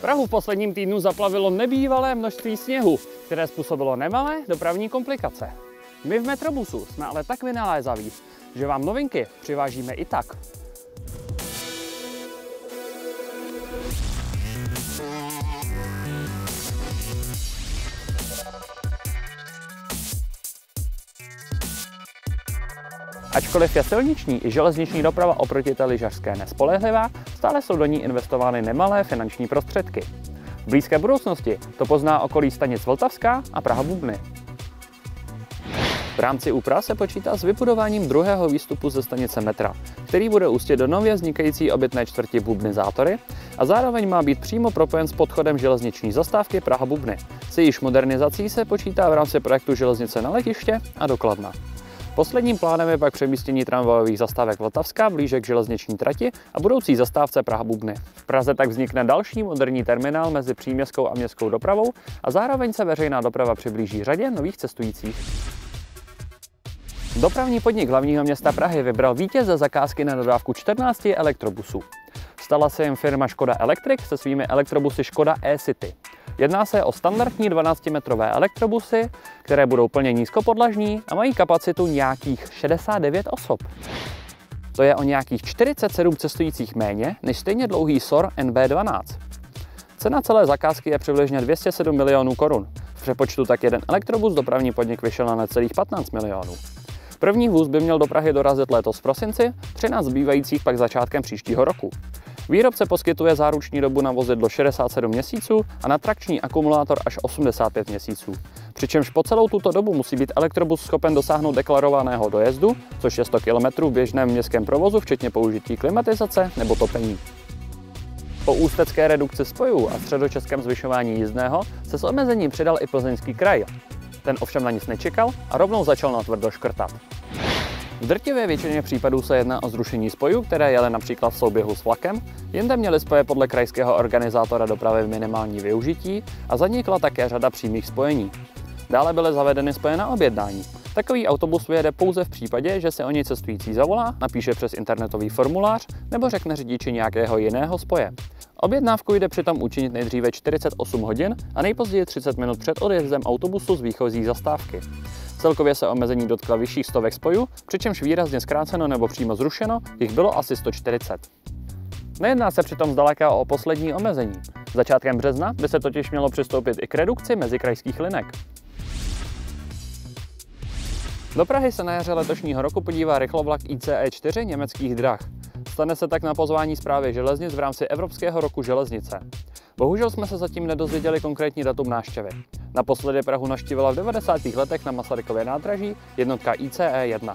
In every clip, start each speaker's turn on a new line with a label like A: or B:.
A: Prahu v posledním týdnu zaplavilo nebývalé množství sněhu, které způsobilo nemalé dopravní komplikace. My v Metrobusu jsme ale tak vynalézaví, že vám novinky přivážíme i tak. Ačkoliv je silniční i železniční doprava oproti té lyžařské nespolehlivá, stále jsou do ní investovány nemalé finanční prostředky. V blízké budoucnosti to pozná okolí stanic Vltavská a Praha-Bubny. V rámci úprav se počítá s vybudováním druhého výstupu ze stanice metra, který bude ústit do nově vznikající obytné čtvrti Bubny-Zátory a zároveň má být přímo propojen s podchodem železniční zastávky Praha-Bubny. S jejíž modernizací se počítá v rámci projektu železnice na letiště a do Kladna. Posledním plánem je pak přemístění tramvajových zastávek Vltavská blíže k železniční trati a budoucí zastávce Praha-Bubny. V Praze tak vznikne další moderní terminál mezi příměstskou a městskou dopravou a zároveň se veřejná doprava přiblíží řadě nových cestujících. Dopravní podnik hlavního města Prahy vybral vítěze zakázky na dodávku 14 elektrobusů. Stala se jim firma Škoda Electric se svými elektrobusy Škoda E-City. Jedná se o standardní 12-metrové elektrobusy, které budou plně nízkopodlažní a mají kapacitu nějakých 69 osob. To je o nějakých 47 cestujících méně než stejně dlouhý SOR NB12. Cena celé zakázky je přibližně 207 milionů korun. V přepočtu tak jeden elektrobus dopravní podnik vyšel na necelých 15 milionů. První vůz by měl do Prahy dorazit letos v prosinci, 13 zbývajících pak začátkem příštího roku. Výrobce poskytuje záruční dobu na vozidlo 67 měsíců a na trakční akumulátor až 85 měsíců. Přičemž po celou tuto dobu musí být elektrobus schopen dosáhnout deklarovaného dojezdu, což je 100 km v běžném městském provozu, včetně použití klimatizace nebo topení. Po ústecké redukci spojů a středočeském zvyšování jízdného se s omezením přidal i Plzeňský kraj. Ten ovšem na nic nečekal a rovnou začal natvrdo škrtat. V drtivé většině případů se jedná o zrušení spojů, které jely například v souběhu s vlakem, jinde měly spoje podle krajského organizátora dopravy minimální využití a zanikla také řada přímých spojení. Dále byly zavedeny spoje na objednání. Takový autobus vyjede pouze v případě, že se o něj cestující zavolá, napíše přes internetový formulář nebo řekne řidiči nějakého jiného spoje. Objednávku jde přitom učinit nejdříve 48 hodin a nejpozději 30 minut před odjezdem autobusu z výchozí zastávky. Celkově se omezení dotkla vyšších stovek spojů, přičemž výrazně zkráceno nebo přímo zrušeno jich bylo asi 140. Nejedná se přitom zdaleka o poslední omezení. Začátkem března by se totiž mělo přistoupit i k redukci mezikrajských linek. Do Prahy se na jaře letošního roku podívá rychlovlak ICE 4 německých drah. Stane se tak na pozvání Správy železnic v rámci Evropského roku železnice. Bohužel jsme se zatím nedozvěděli konkrétní datum návštěvy. Naposledy Prahu navštívila v 90. letech na Masarykově nádraží jednotka ICE 1.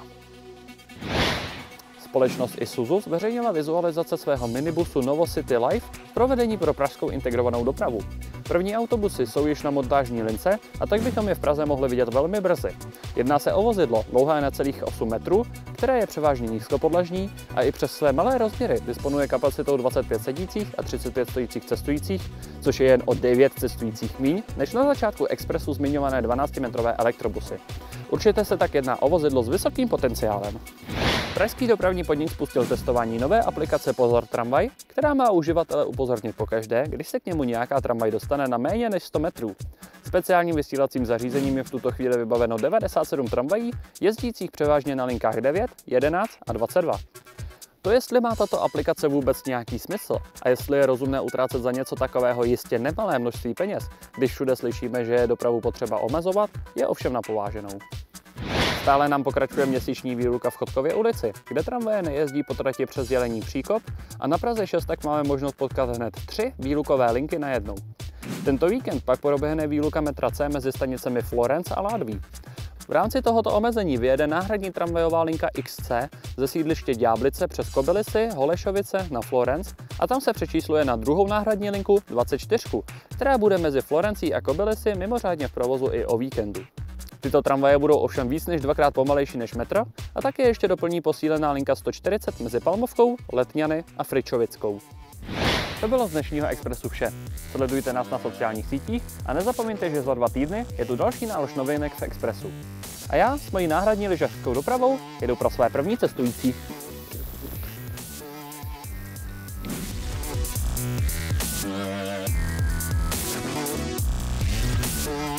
A: Společnost Isuzu zveřejnila vizualizace svého minibusu Novocity Life v provedení pro pražskou integrovanou dopravu. První autobusy jsou již na montážní lince a tak bychom je v Praze mohli vidět velmi brzy. Jedná se o vozidlo dlouhé necelých 8 metrů, které je převážně nízkopodlažní a i přes své malé rozměry disponuje kapacitou 25 sedících a 35 stojících cestujících, což je jen o 9 cestujících míň než na začátku expresu zmiňované 12-metrové elektrobusy. Určitě se tak jedná o vozidlo s vysokým potenciálem. Pražský dopravní podnik spustil testování nové aplikace Pozor tramvaj, která má uživatele upozornit pokaždé, když se k němu nějaká tramvaj dostane na méně než 100 metrů. Speciálním vysílacím zařízením je v tuto chvíli vybaveno 97 tramvají, jezdících převážně na linkách 9, 11 a 22. To jestli má tato aplikace vůbec nějaký smysl a jestli je rozumné utrácet za něco takového jistě nemalé množství peněz, když všude slyšíme, že je dopravu potřeba omezovat, je ovšem na pováženou. Stále nám pokračuje měsíční výluka v Chodkově ulici, kde tramvaje nejezdí po trati přes Jelení Příkop a na Praze 6 tak máme možnost potkat hned 3 výlukové linky najednou. Tento víkend pak proběhne výluka metra C mezi stanicemi Florence a Ládví. V rámci tohoto omezení vyjede náhradní tramvajová linka XC ze sídliště Ďáblice přes Kobylisy, Holešovice na Florence a tam se přečísluje na druhou náhradní linku 24, která bude mezi Florencí a Kobylisy mimořádně v provozu i o víkendu. Tyto tramvaje budou ovšem víc než dvakrát pomalejší než metro a také ještě doplní posílená linka 140 mezi Palmovkou, Letňany a Fričovickou. To bylo z dnešního Expressu vše. Sledujte nás na sociálních sítích a nezapomeňte, že za 2 týdny je tu další nálož novinek v Expressu. A já s mojí náhradní lyžařskou dopravou jedu pro své první cestující.
B: Bye.